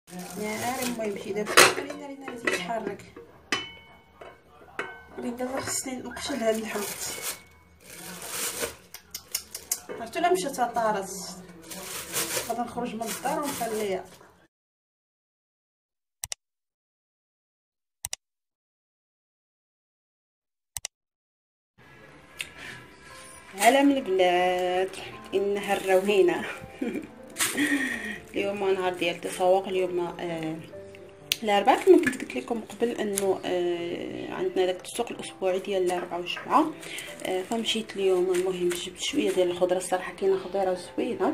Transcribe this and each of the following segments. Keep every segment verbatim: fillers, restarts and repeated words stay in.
ناري المهم مشي دابا ناري ناري ناري تيتحرك. ولكن دابا خصني نقشر هاد الحمض. عرفتو لا مشات طارت غادي نخرج من الدار ونخليها. عالم البنات انها الروينه. اليوم نهار ديال التسوق. اليوم آه الاربعاء كما كنت قلت لكم قبل انه آه عندنا داك السوق الاسبوعي ديال الاربعاء والجمعه. آه فمشيت اليوم. المهم جبت شويه ديال الخضره. الصراحه كاينه خضيره زوينه.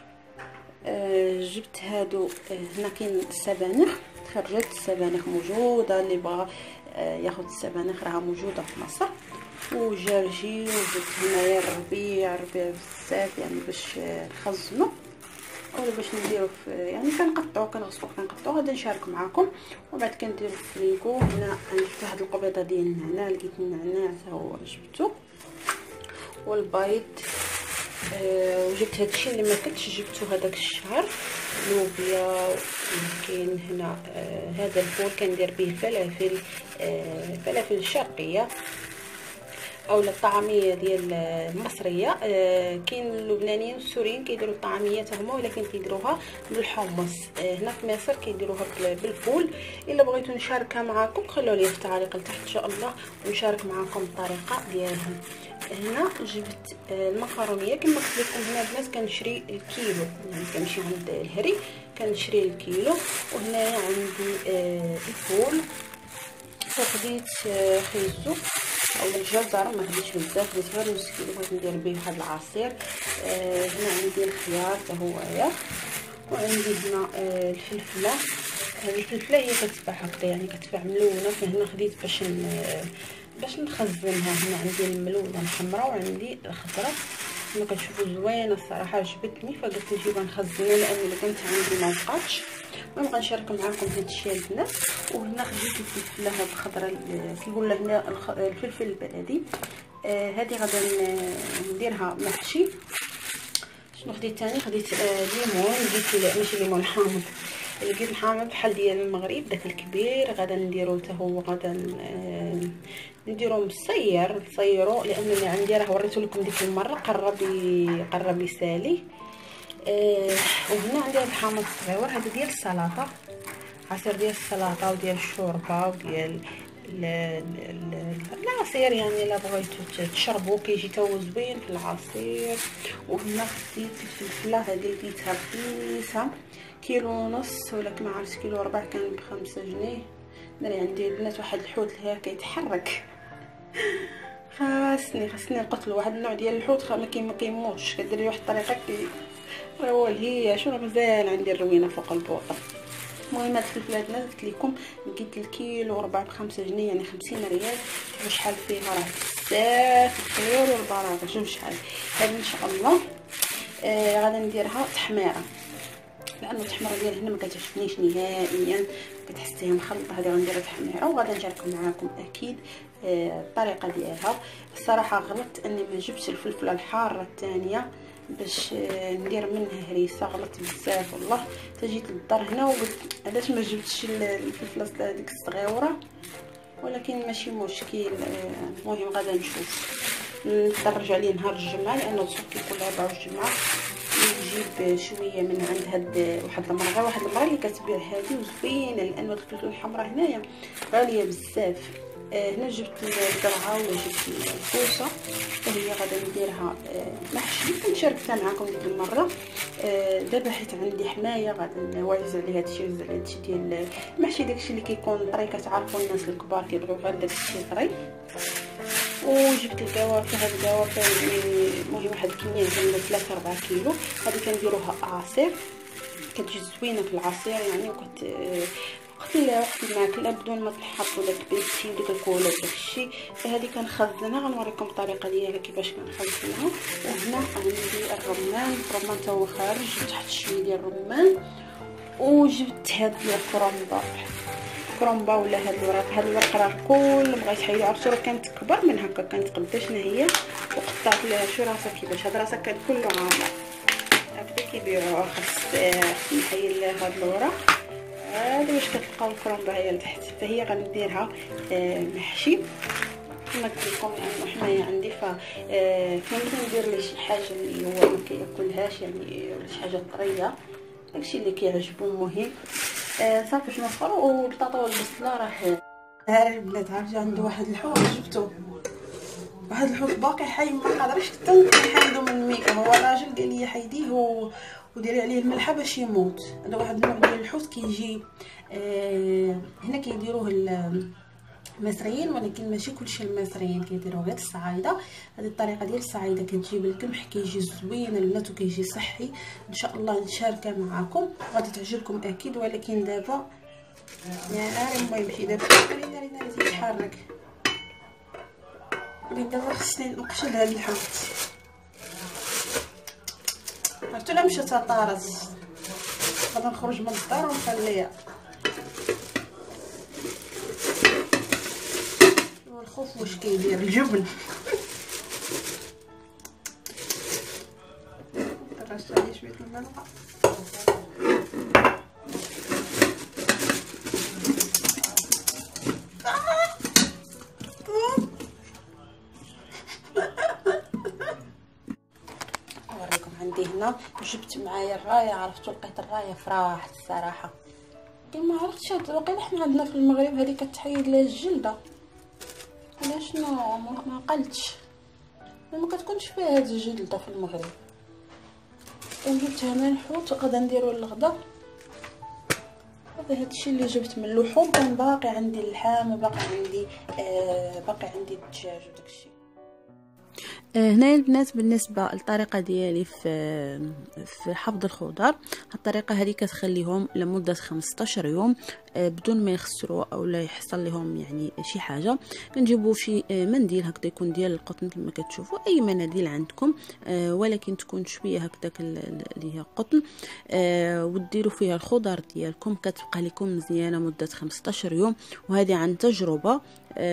آه جبت هادو. آه هنا كاين السبانخ خرجت. السبانخ موجوده، اللي بغى آه ياخذ السبانخ راها موجوده في مصر. وجرجير وجبت هنايا الربيع ربيع بزاف يعني باش نخزنو ولا باش نديرو في يعني كنقطعو كنغسلو كنقطعو. غادي نشارك معكم وبعد كنديرو في الفريكو. هنا جبت هاد القبيضه ديال النعناع. لقيت النعناع حتى هو جبتو والبيض. آه وجبت هادشي اللي ما كنتش جبتو هذاك الشهر. لوبيا. كاين هنا آه هذا الفول كندير به فلافل آه فلافل شرقيه اولا الطعميه ديال المصريه. آه كاين اللبنانيين والسوريين كيديروا الطعميه حتى هما ولكن كيديروها بالحمص. آه هنا في مصر كيديروها بالفول. الا بغيتو نشاركها معكم خلوا لي في التعليق لتحت ان شاء الله ونشارك معكم الطريقه ديالها. هنا جبت آه المكرونيه كما قلت لكم. هنا البنات كنشري الكيلو يعني كنمشي عند الهري كنشري الكيلو. وهنايا عندي آه الفول. وخديت آه خيزو او الجزر ما خديتش بزاف. خديت غير نص كيلو بغيت ندير به واحد العصير. آه هنا عندي الخيار حتى هويا. وعندي هنا آه الفلفله. هذه الفلفله هي كتباع هكذا يعني كتباع ملونه. فهنا خديت باش باش نخزنها. هنا عندي الملونه الحمراء وعندي الخضراء كما كتشوفوا زوينه الصراحه عجبتني فقلت نجيبها نخزنها لان اللي كانت عندي ما بقاتش. المهم غنشارك معكم هاد الشيء البنات. وهنا خديت الفلفله هاد الخضراء كيقول هنا الفلفل البلدي. آه هذه غادي نديرها محشي. شنو خديت ثاني؟ خديت آه ليمون. لقيت ماشي ليمون حامض. لقيت الحامض بحال ديال المغرب داك الكبير. غادا نديرو حتى هو غادا آه نديرو مصير نصيرو لان اللي عندي راه وريته لكم ديك المره قرب قرب يسالي. آه وهنا عندي هاد الحامض الصغيور. هذا ديال السلطه عصير ديال السلطه وديال الشوربه وديال العصير يعني الا بغيتو تشربوا كيجي تا هو زوين في العصير. وهنا خديت الفلفله هذه لقيتها رخيصه كيلو ونص ولا ما عرفتش كيلو ربع كان بخمسة جنيه. دري عندي البنات واحد الحوت لها كيتحرك. خاصني خاصني نقتلو واحد النوع ديال الحوت ما كي ما كيموتش. كديري واحد الطريقه كي هو هي شنو مزال عندي الروينه فوق البوطه. المهم هاد الفلفله البنات قلت لكم لقيت الكيلو ربعة بخمسة جنيه يعني خمسين ريال. شوفوا شحال فيها راه بزاف الخير والبركه. شوفوا شحال هذه ان شاء الله. آه غادي نديرها تحميره لانه التحميره ديال هنا ما كتعجبنيش نهائيا كتحسيها مخلطه. هذه غنديرها تحميره وغادي نشارك معكم اكيد آه الطريقه ديالها. الصراحه غلطت اني ما جبتش الفلفله الحاره الثانيه باش ندير منها هريسه. غلطت بزاف والله. تجيت للدار هنا وقلت علاش ما جبتش الفلفله ديك الصغيره ولكن ماشي مشكل. المهم غادا نشوف نقدر نرجع ليه نهار الجمعه لانه السوق كيكون الاربعاء والجمعه. نجيب شويه من عند هاد واحد المرغه واحد المرغه اللي كتبيع هذه وزوينه لان الفلفل الحمراء هنايا غاليه بزاف. آه هنا جبت القرعه وجبت الكوسه وهي غادا نديرها آه محشي. كنت شاركتها معكم ديك المره. آه دابا حيت عندي حمايه غادا نوعز عليه هادشي هادشي ديال المحشي. داكشي اللي كيكون طري كتعرفوا الناس الكبار كيبغيو غير داكشي طري. وجبت الكوافه. هاد الكوافه المهم واحد الكميه كامله ثلاثة أربعة كيلو. هذه كنديروها عصير كتجي زوينه في العصير يعني وكت وقت وقت الماكله بدون ما تحطوا داك البيتي وديك الكولا وداكشي. فهذه كنخزنها غنوريكم الطريقه ديالها كيفاش كنخزنها. وهنا عندي الرمان. الرمان تا هو خارج. جبت واحد شويه ديال الرمان وجبت هاد الكرومبا كرومبا ولا هاد الورق. هاد الورق راه كل بغيت حيدو عرفتو راه كانت كبر من هكا كانت قداش هي وقطعت لها شو راسها كيفاش. هاد راسها كان كله عامر هكذا كيبيعوها. خاص نحيد لها هاد الورق واش كتلقاو الكرومبايه لتحت، فهي غنديرها آه محشي كما قلت لكم، لانه حنايا عندي ف فممكن ندير ليه شي حاجه اللي هو ما كياكلهاش، يعني ولا شي حاجه طريه، داكشي اللي كيعجبو. المهم آه صافي باش نوفروا. والبطاطا والبصله راه ها البنات عرفتي عنده واحد الحوت، شفتو واحد الحوت باقي حي، ما قادرش حتى نحيدو من الميكا. هو الراجل قال لي حيديه وديري عليه الملحه باش يموت. هذا واحد النوع ديال الحوت كيجي آه هنا كيديروه المصريين، ولكن ماشي كلشي المصريين كيديروه، غير الصعايده. هذه الطريقه ديال الصعايده كتجيب القمح، كيجي زوين البنات وكيجي صحي. ان شاء الله نشاركها معكم، غادي تعجبكم اكيد. ولكن دابا يا ناري المهم شي دابا ناري ناري ناري تيتحرك. دابا خصني نقشر هذا الحوت، عرفتو لا مشات طارت، غادي نخرج من الدار ونخليها. والخوف واش كيدير الجبن درجت عليه شويه الملحه. عندي هنا جبت معايا الرايه، عرفتوا لقيت الرايه فرحت الصراحه. ما عرفتش هاد الوقيته حنا عندنا في المغرب هذه كتحيد لها الجلده، ولا شنو ما عقلتش، ما كتكونش فيها هاد الجلده في المغرب. جبتها من الحوت غادا نديرو الغدا. هذا هادشي اللي جبت من اللحوم. كان باقي عندي اللحم وباقي عندي آه باقي عندي الدجاج وداكشي. هنايا البنات بالنسبه للطريقه ديالي في في حفظ الخضر، الطريقه هذه كتخليهم لمده خمسطاش يوم بدون ما يخسروا او لا يحصل لهم يعني شي حاجه. كنجيبوا شي منديل هكذا يكون ديال القطن كما كتشوفوا، اي مناديل عندكم ولكن تكون شويه هكذاك اللي هي قطن، وديروا فيها الخضر ديالكم، كتبقى لكم مزيانه مده خمسطاش يوم. وهذه عن تجربه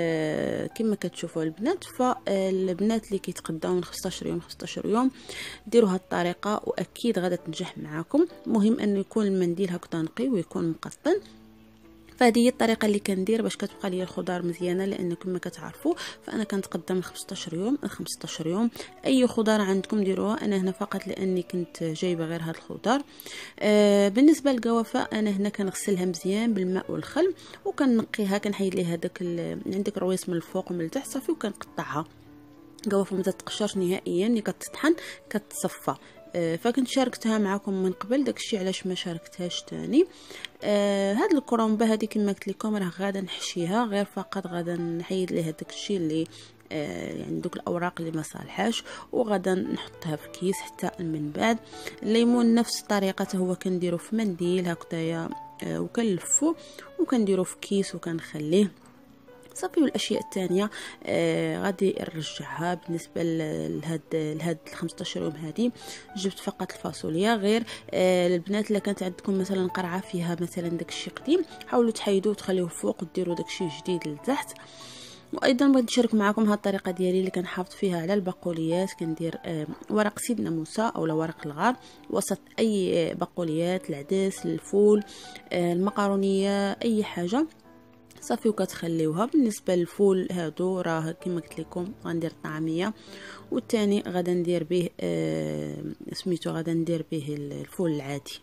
كما كتشوفوا البنات. فالبنات اللي كيتقداو من خمسطاش يوم خمسطاش يوم ديروا هذه الطريقه واكيد غادا تنجح معكم. المهم انه يكون المنديل هكذا نقي ويكون مقطن. فهذه هي الطريقه اللي كندير باش كتبقى لي الخضار مزيانه، لان كما كتعرفوا فانا كنتقدم من خمسطاش يوم خمسطاش يوم. اي خضار عندكم ديروها، انا هنا فقط لاني كنت جايبه غير هذا الخضار. آه بالنسبه للقوافه انا هنا كنغسلها مزيان بالماء والخل وكنقيها، كنحيد ليها هذاك عندك الرويس من الفوق ومن التحت صافي، وكنقطعها. قوافه ما تتقشرش نهائيا، ملي كتطحن كتصفى. فكنت شاركتها معكم من قبل، داكشي علاش ما شاركتهاش تاني. آه هاد الكرومبه هذه كما قلت لكم راه غادا نحشيها، غير فقط غادا نحيد ليها داكشي اللي آه يعني دوك الاوراق اللي ما صالحاش، وغادا نحطها في كيس حتى من بعد. الليمون نفس الطريقه هو كنديرو في منديل هكذايا آه وكنلفو وكنديرو في كيس وكنخليه صافي. والاشياء الثانيه آه غادي نرجعها. بالنسبه لهاد لهاد خمسطاش يوم هذه جبت فقط الفاصوليا. غير آه البنات الا كانت عندكم مثلا قرعه فيها مثلا داكشي قديم، حاولوا تحيدوه وتخليوه فوق وديروا داكشي جديد لتحت. وايضا بغيت نشارك معكم هاد الطريقه ديالي اللي كنحافظ فيها على البقوليات. كندير آه ورق سيدنا موسى اولا ورق الغار وسط اي بقوليات، العدس، الفول، آه المقارونيه، اي حاجه صافي وكتخليوها. بالنسبه للفول هادو راه كما قلت لكم غندير الطعميه، والثاني غادا ندير به آه سميتو غادا ندير به الفول العادي.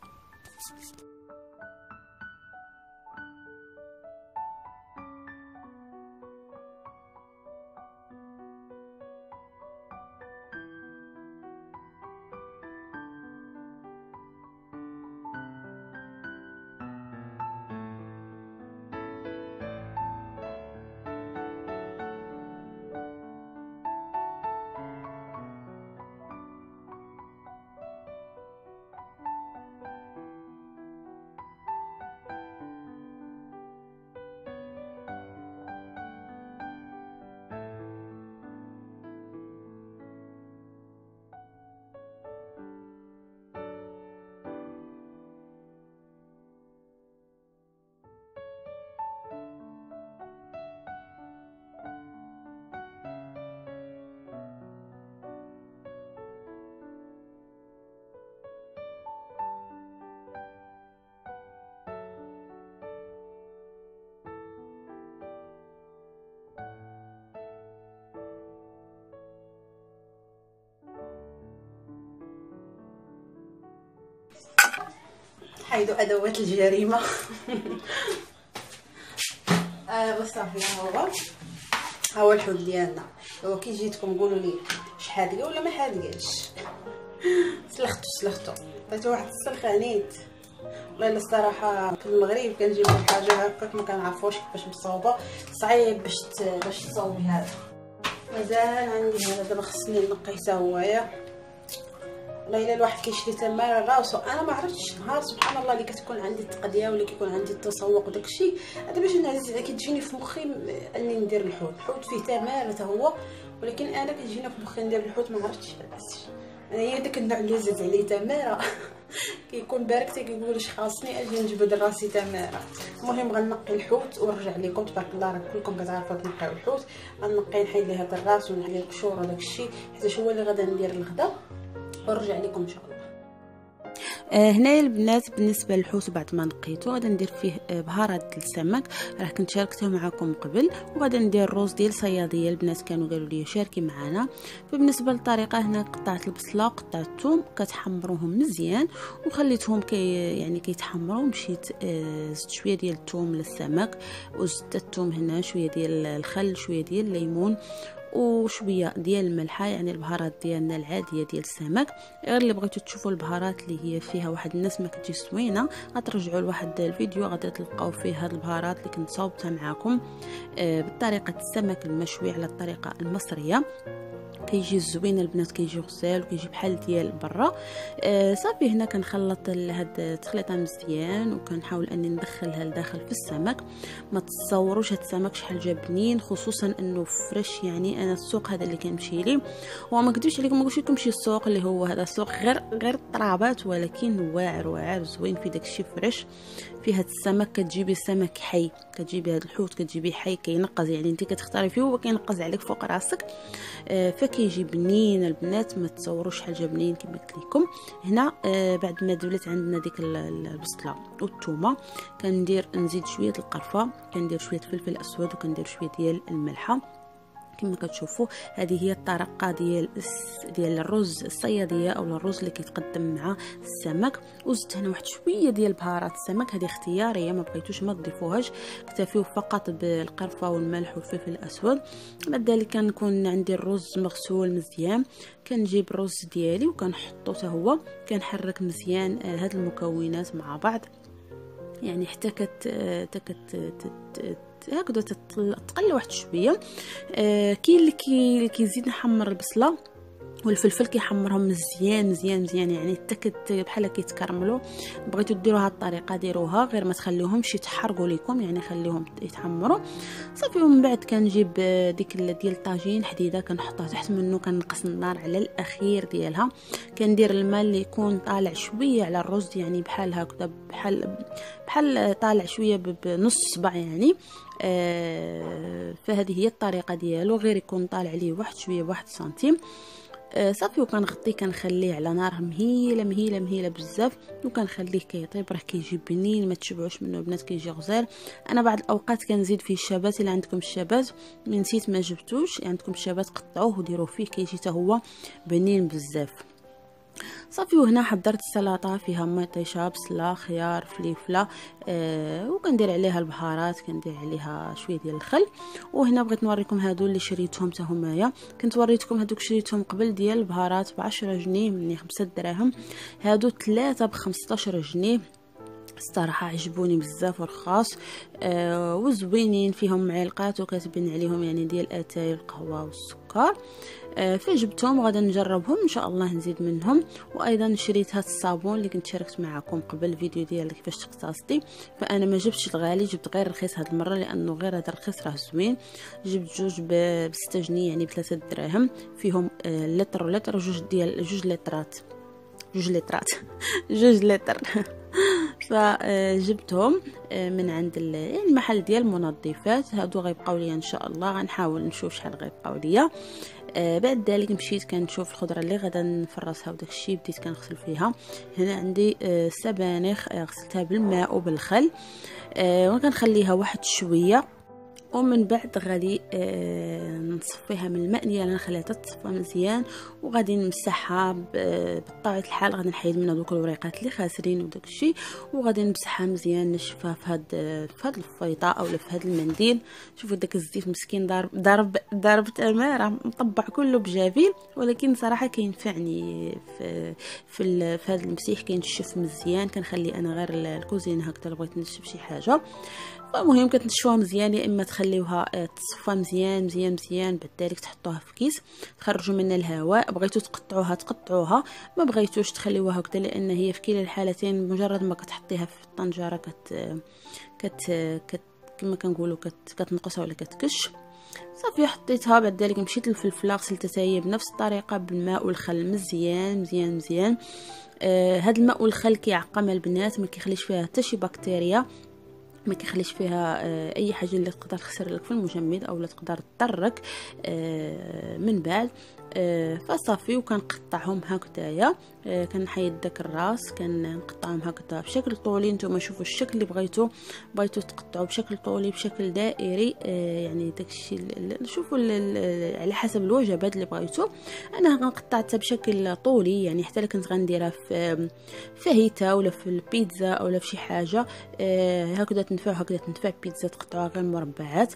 حيدوا ادوات الجريمه. آه بصافي ها هو ها هو الحوت ديالنا. هو كي جيتكم قولوا لي واش حادقه ولا ما حادقاش. سلختو سلختو عطيتو واحد السلخه نيت. والله الا الصراحه في المغرب كنجيبو الحاجه هكاك ما كنعرفوش كيفاش مصاوبه، صعيب باش باش تصاوبي هذا. مازال عندي هذا دابا خصني نقيه حتى هويا. والله الا الواحد كيشري تماره راسو. انا ما عرفتش نهار سبحان الله اللي كتكون عندي التقديه ولا كيكون عندي التسوق وداكشي، هذا باش نعزز كتجيني في مخي اني ندير الحوت. الحوت فيه تماره حتى هو، ولكن انا كتجينا في مخي ندير الحوت ما عرفتش علاش. انا هي داك النوع اللي زاد عليه تماره كيكون بارك حتى كيقول واش خاصني اجي نجبد راسي تماره. المهم غنقي الحوت ونرجع لكم. تبارك الله راه كلكم كتعرفوا تنقيو الحوت. غنقي نحيد ليه هذا الراس ونحيد القشور وداك الشيء حيت هو اللي غادا ندير الغدا ونرجع لكم ان شاء الله. آه هنايا البنات بالنسبه للحوت بعد ما نقيته غادي ندير فيه بهارات السمك، راه كنت شاركته معكم قبل، وغادي ندير الروز ديال صياديه. البنات كانوا قالوا لي شاركي معنا. فبالنسبه للطريقه هنا قطعت البصله وقطعت الثوم كتحمروهم مزيان وخليتهم كي يعني كيتحمروا. مشيت آه زدت شويه ديال الثوم للسمك وزدت الثوم هنا، شويه ديال الخل، شويه ديال الليمون وشويه ديال الملحه، يعني البهارات ديالنا العاديه ديال السمك. غير اللي بغيتو تشوفوا البهارات اللي هي فيها واحد الناس ما كتجي زوينه غترجعوا لواحد الفيديو غادي تلقاو فيه هاد البهارات اللي كنت صاوبتها معكم آه بطريقه السمك المشوي على الطريقه المصريه. كيجي زوين البنات، كيجي غزال وكيجي بحال ديال برا. آه صافي هنا كنخلط هاد التخليطه مزيان وكنحاول اني ندخلها لداخل في السمك. ما تصوروش هاد السمك شحال جا بنين، خصوصا انه فريش. يعني انا السوق هذا اللي كنمشي ليه، وما نكذبش عليكم ما قلتش لكم شي السوق اللي هو هذا السوق غير غير الطرابات، ولكن واعر واعر زوين في داكشي فريش. في هاد السمك كتجيبي السمك حي، كتجيبي هاد الحوت كتجيبي حي كينقز، يعني انت كتختاري فيه هو كينقز عليك فوق راسك. آه فكيجي بنين البنات، ما تصوروش شحال جا بنين كما قلت لكم. هنا آه بعد ما دولت عندنا ديك البصله والثومه كندير نزيد شويه القرفه، كندير شويه فلفل اسود وكندير شويه ديال الملحه. كما كتشوفوا هذه هي الطريقه ديال ديال الرز الصياديه او الرز اللي كيتقدم مع السمك. وزدت هنا واحد شويه ديال بهارات السمك، هذه اختياريه ما بغيتوش ما تضيفوهاش، اكتفيو فقط بالقرفه والملح والفلفل الاسود. بعد ذلك كنكون عندي الرز مغسول مزيان، كنجيب الرز ديالي وكنحطو حتى هو، كنحرك مزيان هاد المكونات مع بعض، يعني حتى كت كت هكذا تقل واحد شويه. آه كاين اللي كي كيزيد نحمر البصله والفلفل كيحمرهم مزيان مزيان مزيان، يعني حتى بحال كيتكرملوا. بغيتو ديروا هاد الطريقه ديروها، غير ما تخليوهمش يتحرقوا لكم، يعني خليهم يتحمروا صافي. ومن بعد كنجيب ديك ديال الطاجين حديده كنحطها تحت منه، كنقص النار على الاخير ديالها. كندير الماء اللي يكون طالع شويه على الرز، يعني بحال هكذا بحال بحال طالع شويه بنص صبع يعني. آه فهذه هي الطريقه ديالو، غير يكون طالع عليه واحد شويه واحد سنتيم. آه صافي وكنغطيه كنخليه على نار مهيله مهيله مهيله بزاف، وكنخليه كيطيب. راه كيجي بنين ما تشبعوش منه البنات، كيجي غزال. انا بعض الاوقات كنزيد فيه الشبات، الا عندكم الشبات من نسيت ما جبتوش عندكم الشبات قطعوه وديروه فيه، كيجي حتى هو بنين بزاف. صافي وهنا حضرت السلطه فيها مطيشه، بصله، خيار، فليفله، آه وكندير عليها البهارات، كندير عليها شويه ديال الخل. وهنا بغيت نوريكم هادو اللي شريتهم حتى همايا، كنت وريتكم هادوك شريتهم قبل ديال البهارات ب عشرة جنيه مني خمسة دراهم، هادو ثلاثه ب خمسطاش جنيه. الصراحه عجبوني بزاف ورخاص آه وزوينين، فيهم معلقات وكاتبين عليهم يعني ديال اتاي القهوه والسكر. آه فجبتهم وغادا نجربهم ان شاء الله نزيد منهم. وايضا شريت هاد الصابون اللي كنت شاركت معكم قبل الفيديو ديال كيفاش تقتصدي، فانا ما جبتش الغالي، جبت غير رخيص هاد المره لانه غير هذا رخيص راه زوين. جبت جوج ب ستة جنيه يعني بثلاثة دراهم، فيهم آه لتر ولتر، جوج ديال جوج لترات جوج لترات جوج لتر فجبتهم من عند المحل ديال المنظفات. هادو غيبقاو ليا ان شاء الله، غنحاول نشوف شحال غيبقاو ليا. آه بعد ذلك مشيت كنشوف الخضره اللي غادا نفرسها وداك الشيء، بديت كنغسل فيها. هنا عندي آه سبانخ، آه غسلتها بالماء وبالخل، آه وكنخليها واحد شويه ومن بعد غادي آه نصفيها من الماء ديالها، نخليها تتصفى مزيان، وغادي نمسحها بطبيعه الحال. غادي نحيد منها دوك الوريقات اللي خاسرين وداك الشيء، وغادي نمسحها مزيان نشفها في هاد في هاد الفيطه اولا في هاد المنديل. شوفوا داك الزيت مسكين ضارب ضرب ضرب تماره مطبع كله بجافيل، ولكن صراحه كينفعني في في, في هاد المسيح كينشف مزيان. كنخلي انا غير الكوزين هكذا بغيت نشف شي حاجه. فالمهم كتنشفوها مزيان، يا اما تخليوها تصفى مزيان مزيان مزيان، بعد ذلك تحطوها في كيس تخرجوا منها الهواء. بغيتو تقطعوها تقطعوها، ما بغيتوش تخليوها هكذا، لان هي في كلا الحالتين مجرد ما كتحطيها في الطنجره كت كت, كت كما كنقولوا كت كتنقص ولا كتكش. صافي حطيتها. بعد ذلك مشيت للفلفله غسلتها هي بنفس الطريقه بالماء والخل مزيان مزيان مزيان. آه هاد الماء والخل كيعقم البنات، ما كيخليش فيها حتى شي بكتيريا، ما كيخليش فيها آه اي حاجه اللي تقدر تخسر لك في المجمد او لا تقدر تضرك آه من بعد. آه فصافي وكنقطعهم هكذايا. آه كنحيد داك الراس كنقطعهم هكذا بشكل طولي. نتوما شوفوا الشكل اللي بغيتو بغيتو تقطعوا بشكل طولي بشكل دائري. آه يعني داكشي شوفوا على حسب الوجبات اللي بغيتو. انا قطعتها بشكل طولي، يعني حتى كنت غنديرها في فاهيتا ولا في البيتزا اولا في شي حاجه آه هكذا تنفع هكذا تنفع بيتزا تقطعوها غير مربعات.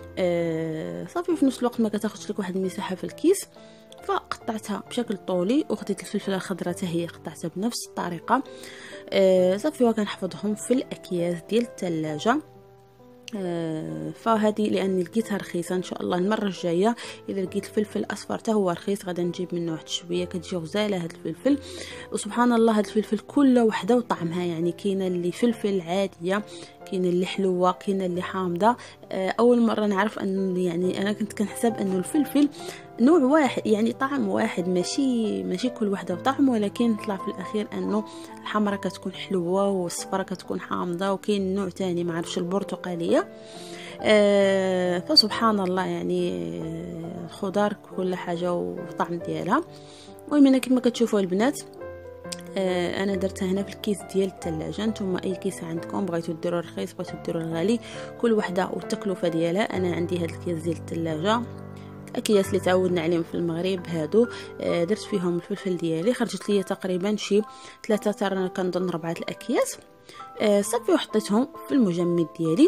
آه صافي في نفس الوقت ما كتاخذش لك واحد المساحه في الكيس. فقطعتها بشكل طولي، وخديت الفلفله الخضراء حتى هي قطعتها بنفس الطريقه. آه صافي وكنحفظهم في الاكياس ديال الثلاجه. آه فهذه لاني لقيتها رخيصه. ان شاء الله المره الجايه اذا لقيت الفلفل الاصفر حتى هو رخيص غادي نجيب منه واحد شويه. كتجي غزاله هذا الفلفل، وسبحان الله هذا الفلفل كله وحده وطعمها. يعني كاينه اللي فلفل عاديه، كاينه اللي حلوه، كاينه اللي حامضه. آه اول مره نعرف ان يعني انا كنت كنحسب انه الفلفل نوع واحد، يعني طعم واحد، ماشي ماشي كل وحده وطعم، ولكن طلع في الاخير انه الحمراء كتكون حلوه والصفراء كتكون حامضه، وكاين نوع تاني ما عرفش البرتقاليه. آه فسبحان الله يعني الخضار كل حاجه وطعم ديالها. المهم انا كما كتشوفوا البنات آه انا درتها هنا في الكيس ديال الثلاجه. نتوما اي كيس عندكم بغيتو ديروا رخيص بغيتو ديروا الغالي كل وحده والتكلفه ديالها. انا عندي هاد الكيس ديال الثلاجه اكياس اللي تعودنا عليهم في المغرب هادو. آه درت فيهم الفلفل ديالي، خرجت لي تقريبا شي ثلاثه ترى كنظن ربعه الاكياس. آه صافي وحطيتهم في المجمد ديالي.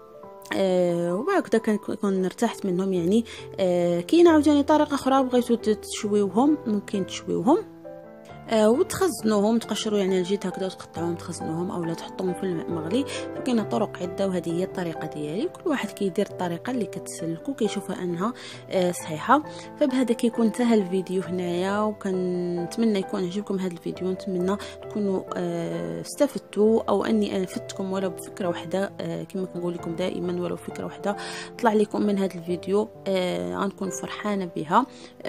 آه وهكذا كنكون ارتحت منهم. يعني آه كاينه عاوتاني طريقه اخرى بغيتو تشويوهم، ممكن تشويوهم آه وتخزنوهم تقشروا يعني الجيت هكذا وتقطعوهم تخزنوهم اولا تحطوهم في الماء مغلي. فكاينه طرق عده وهذه هي الطريقه ديالي. كل واحد كيدير الطريقه اللي كتسلكو كيشوفها انها آه صحيحه. فبهذا كيكون انتهى الفيديو هنايا، وكنتمنى يكون عجبكم هذا الفيديو. نتمنى تكونوا آه استفدتوا او اني انا فدتكم ولو بفكره واحده. آه كما كنقول لكم دائما ولو فكره واحده طلع لكم من هذا الفيديو آه غنكون فرحانه بها.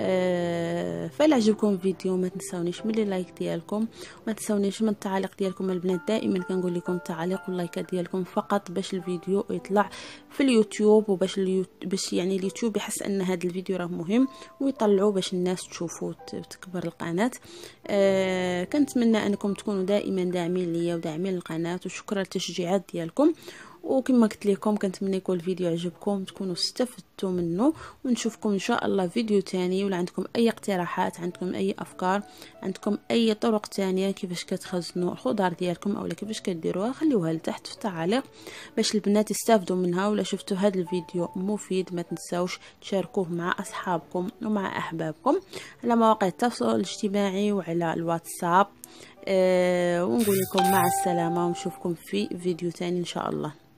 آه فلا عجبكم الفيديو ما تنساونيش من اللايك ديالكم، وما تنساونيش من التعاليق ديالكم البنات. دائما كنقول لكم التعاليق واللايكات ديالكم فقط باش الفيديو يطلع في اليوتيوب، وباش اليوت... باش يعني اليوتيوب يحس ان هذا الفيديو راه مهم ويطلعوا باش الناس تشوفوا وتكبر القناه. آه كنتمنى انكم تكونوا دائما داعمين ليا وداعمين القناه، وشكرا للتشجيعات ديالكم. وكما قلت لكم كنتمنى يكون الفيديو عجبكم تكونوا استفدتوا منه، ونشوفكم ان شاء الله فيديو تاني. ولا عندكم اي اقتراحات، عندكم اي افكار، عندكم اي طرق تانية كيفاش كتخزنوا الخضار ديالكم اولا كيفاش كديروها، خليوها لتحت في التعاليق باش البنات يستافدوا منها. ولا شفتوا هذا الفيديو مفيد ما تنساوش تشاركوه مع اصحابكم ومع احبابكم على مواقع التواصل الاجتماعي وعلى الواتساب. أه ونقول لكم مع السلامه، ونشوفكم في فيديو تاني ان شاء الله.